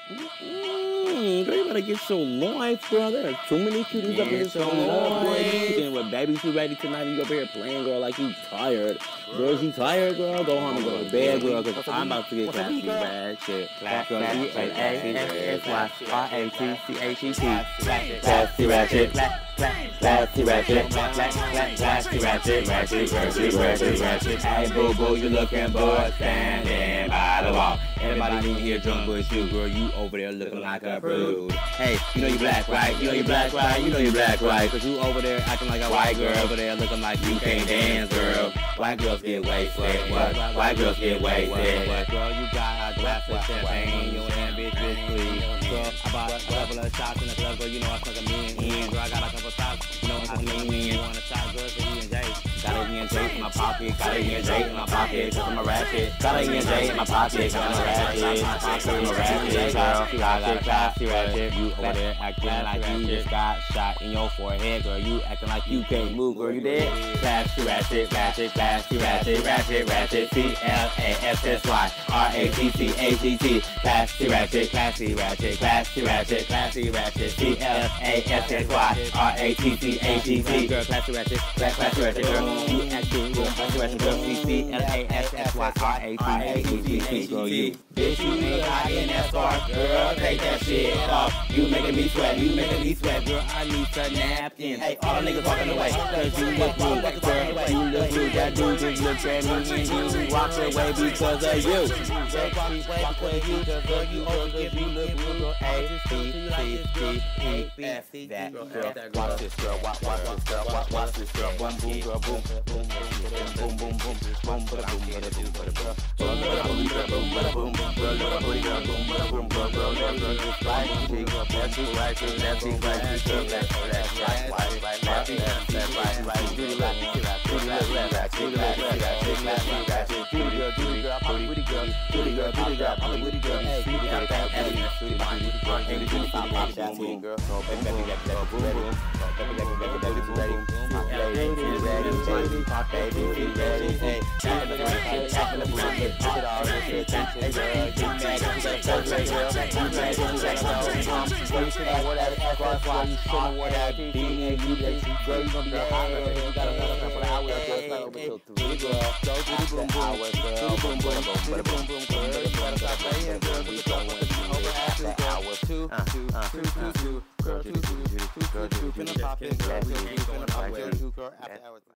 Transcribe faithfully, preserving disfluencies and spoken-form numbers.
Mm, girl, you better get your life, girl. There are too many cuties up in this whole love, boy. You getting with baby too ready tonight, and you over here playing, girl, like you tired. Girl, you tired, girl? Go home and go to bed, girl, because I'm about to get classy, bad shit. Girl, E A S S Y R A T C H E T. Classy ratchet. Classy ratchet. Classy ratchet. Ratchet, ratchet, ratchet, ratchet. Hey, boo boo, you looking bored, standing by the wall. Everybody in here drunk but you, girl, you over there looking like a prude. Hey, you know you black, right? You know you black, right? You know you black, right? Cause you over there acting like a white girl, over there looking like you can't dance, girl. White girls get wasted, what? White girls get wasted, what? Girl, you got a glass of champagne, your damn bitch, bitch, please. Girl, I bought a couple of shots in the club, girl, you know I stuck a million in. Girl, I got a couple shots, you know I mean, you want a shot, girl, so you and Jay. Got a E and J in my pocket, got a E and J in my pocket, cause I'm a ratchet. Got a E and J in my pocket, cause I'm a ratchet. Cause I'm a ratchet, girl. I got a classy ratchet. You over there acting like you just got shot in your forehead, girl. You acting like you can't move, girl. You dead? Classy ratchet, ratchet, classy ratchet, ratchet, ratchet. C L A S S Y R A T C H E T. Classy ratchet, classy ratchet, classy ratchet, classy ratchet. C L A S S Y R A T C H E T. Girl, classy ratchet, classy ratchet, girl. You acting, girl, classy ratchet, girl. C L A S S Y R A T C H E T. Girl, you. Bitch, you ain't hot in that scarf, girl. Take that shit off. You making me sweat, you making me sweat, girl. I need some napkins. Hey, all the niggas walking away, cause you look rude, girl. You look rude, that dude just looked at me and he walked away because of you. Just walk away because of you, girl. You old, cause you look rude, girl. A, B, C, D, E, F, that girl. Watch this, girl. Watch, watch this, girl. Watch, watch this, girl. Boom, boom, girl. Boom, boom, boom, boom, boom, boom. Boom, boom, boom, boom, boom, boom, boom. Boom, boom, boom, boom, boom. Girl, girl, boom, girl, boom, girl, boom, girl, girl, girl, girl, just like she, that's you, right, that's you, that's you, that's you, that's right, right, right, that's you, that's right, right, do the left, do the left, do the left, do the left, do the left, do the left, do the girl, do the girl, I'm with the girl, do the girl, do the girl, I'm with the girl, hey, do the girl, hey, do the girl, do the girl, hey, do the girl, pop, that's me, girl, so boom, boom, boom, boom, baby, baby, baby, baby, ready, ready, ready, baby, pop, baby, ready, hey, tapping the front, tapping the front, look at all this attention, hey, girl. You mad at you like that, girl. You mad at you like that, um, girl, you should have wore that F Y Y. You should have wore that B and you let you, girl, you gonna be that hot, girl. You got another couple of hours, girl. It's not over till three, girl. Go to the boom, boom, hours, girl. Boom, boom, boom, boom, boom, boom, girl. You better stop playing, girl. You don't want to be over after hours. Two, two, two, two, two, girl, two, two, two, two, two, two, finna pop it, girl. Two, finna pop it, two, girl, after hours.